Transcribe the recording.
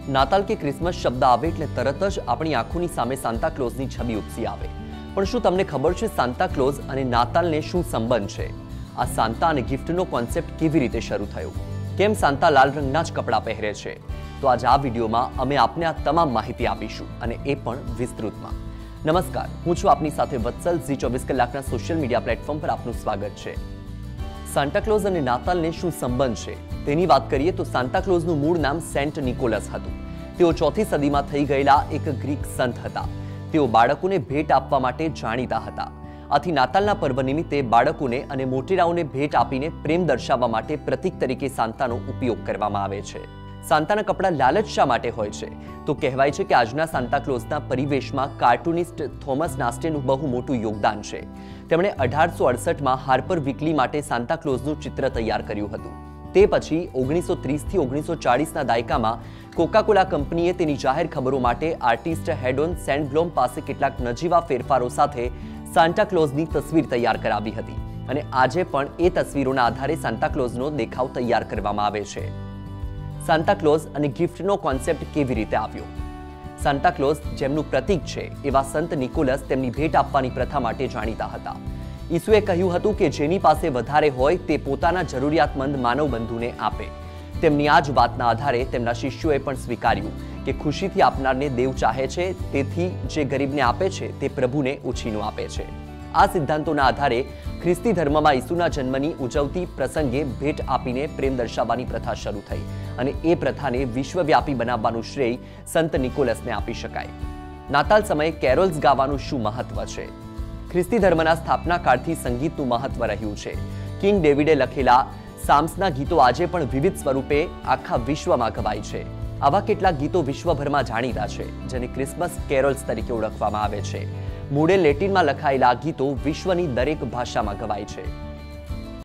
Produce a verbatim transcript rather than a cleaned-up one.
નાતાલ કે ક્રિસમસ શબ્દ આવે એટલે તરત જ આપણી આંખોની સામે સાન્તા ક્લોઝની છબી ઉપસી આવે. પણ શું તમને ખબર છે સાન્તા ક્લોઝ અને નાતાલને શું સંબંધ છે? આ સાન્તા અને ગિફ્ટનો કોન્સેપ્ટ કેવી રીતે શરૂ થયો? કેમ સાન્તા લાલ રંગના જ કપડાં પહેરે છે? તો આજ આ વિડીયોમાં અમે આપને આ તમામ માહિતી આપીશું, અને એ પણ વિસ્તૃતમાં. નમસ્કાર, હું છું આપની સાથે વત્સલ. ઝી ચોવીસ કલાકના સોશિયલ મીડિયા પ્લેટફોર્મ પર આપનું સ્વાગત છે. સાન્ટા ક્લોઝ અને નાતાલને શું સંબંધ છે તેની વાત કરીએ તો સાન્તા ક્લોઝનું મૂળ નામ સેન્ટ નિકોલસ હતું. તેઓ ચોથી સદીમાં થઈ ગયેલા એક ગ્રીક સંત હતા. તેઓ બાળકોને ભેટ આપવા માટે જાણીતા હતા. આથી નાતાલના પર્વ નિમિત્તે બાળકોને અને મોટેરાઓને ભેટ આપીને પ્રેમ દર્શાવવા માટે પ્રતીક તરીકે સાન્તાનો ઉપયોગ કરવામાં આવે છે. સાન્તાના કપડાં લાલ જ શા માટે હોય છે? તો કહેવાય છે કે આજના સાન્તા ક્લોઝના પરિવેશમાં કાર્ટુનિસ્ટ થોમસ નાસ્ટેનું બહુ મોટું યોગદાન છે. તેમણે અઢારસો અડસઠમાં હાર્પર વીકલી માટે સાન્તા ક્લોઝનું ચિત્ર તૈયાર કર્યું હતું. તે પછી ઓગણીસો ત્રીસથી ઓગણીસો ચાળીસના દાયકામાં કોકાકોલા કંપનીએ તેની જાહેર ખબરો માટે આર્ટિસ્ટ હેડોન સેન્ડબ્લોમ પાસે કેટલાક નજીવા ફેરફારો સાથે સાન્ટા ક્લોઝની તસવીર તૈયાર કરાવી હતી, અને આજે પણ એ તસવીરોના આધારે સાન્તા ક્લોઝનો દેખાવ તૈયાર કરવામાં આવે છે. સાન્તા ક્લોઝ અને ગિફ્ટનો કોન્સેપ્ટ કેવી રીતે આવ્યો? સાન્તા ક્લોઝ જેમનું પ્રતીક છે એવા સંત નિકોલસ તેમની ભેટ આપવાની પ્રથા માટે જાણીતા હતા. ઈસુએ કહ્યું હતું કે જેની પાસે વધારે હોય તે પોતાના જરૂરિયાતમંદ માનવ બંધુને આપે. તેમની આ જ વાતના આધારે તેમના શિષ્યોએ પણ સ્વીકાર્યું કે ખુશીથી આપનારને દેવ ચાહે છે, તેથી જે ગરીબને આપે છે તે પ્રભુને ઉછીનું આપે છે. આ સિદ્ધાંતોના આધારે ખ્રિસ્તી ધર્મમાં ઈસુના જન્મની ઉજવતી પ્રસંગે ભેટ આપીને પ્રેમ દર્શાવવાની પ્રથા શરૂ થઈ, અને એ પ્રથાને વિશ્વવ્યાપી બનાવવાનું શ્રેય સંત નિકોલસને આપી શકાય. નાતાલ સમયે કેરોલ્સ ગાવાનું શું મહત્વ છે? ખ્રિસ્તી ધર્મના સ્થાપના કાળથી સંગીતનું મહત્વ રહ્યું છે. કિંગ ડેવિડે લખેલા સામ્સના ગીતો આજે પણ વિવિધ સ્વરૂપે આખા વિશ્વમાં ગવાય છે. આવા કેટલાક ગીતો વિશ્વભરમાં જાણીતા છે, જેને ક્રિસમસ કેરોલ્સ તરીકે ઓળખવામાં આવે છે. મૂળે લેટિનમાં લખાયેલા ગીતો વિશ્વની દરેક ભાષામાં ગવાય છે.